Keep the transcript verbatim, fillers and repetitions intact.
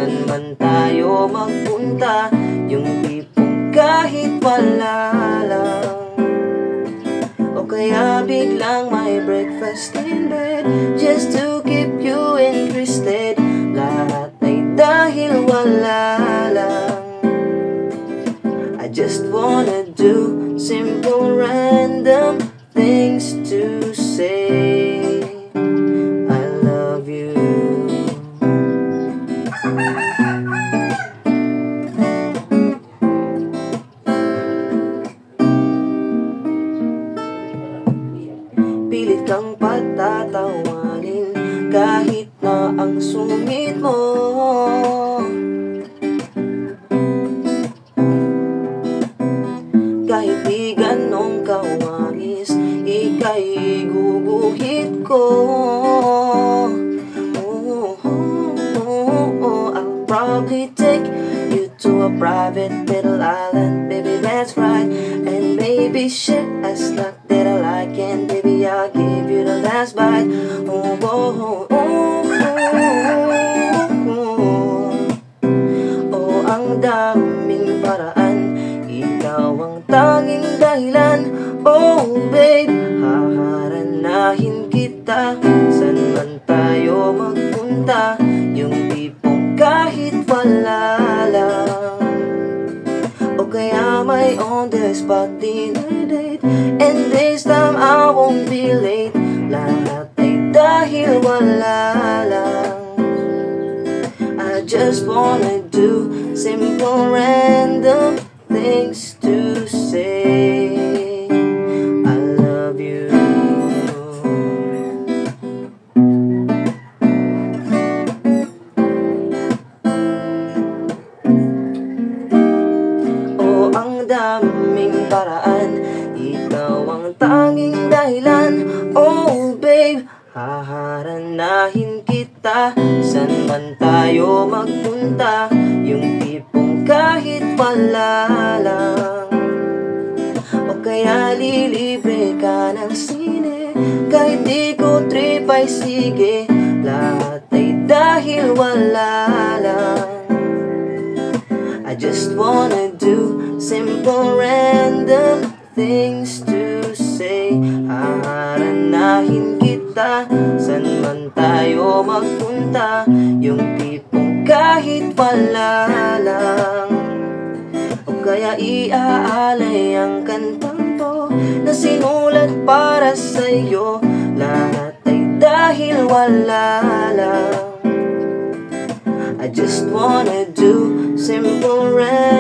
San man tayo magpunta, yung tipong kahit wala lang, o kaya biglang may breakfast in bed, just to keep you interested. Lahat ay dahil wala lang. I just wanna do simple random things to say I love you. Pilit kang patatawanin kahit na ang sungit mo, kahit di ganong kawangis, ika'y guguhit ko. Oh, oh, oh, oh. I'll probably take you to a private little island, baby, that's right. And maybe share a snack that I like, and baby, I'll give you the last bite. Oh, oh, oh, oh, oh, oh. Oh, ang daming paraan, ikaw ang tanging dahilan. Oh babe, haharanahin kita, san man tayo magpunta, yung tipong kahit wala lang, o kaya may on the spot dinner date, and this time I won't be late. Lahat ay dahil wala lang. I just wanna do simple random things to say I love you. Oh, ang daming paraan, ikaw ang tanging dahilan. Oh babe, haharanahin kita, san man tayo magpunta, yung tipong kahit wala lang, o kaya lilibre ka ng sine, kahit di ko trip ay sige. Lahat ay dahil wala lang. I just wanna do simple random things to say. Haharanahin kita, san man tayo magpunta, yung tipong kahit wala lang, o kaya iaalay ang kantang to na sinulat para sa'yo. Lahat ay dahil wala lang. I just wanna do simple random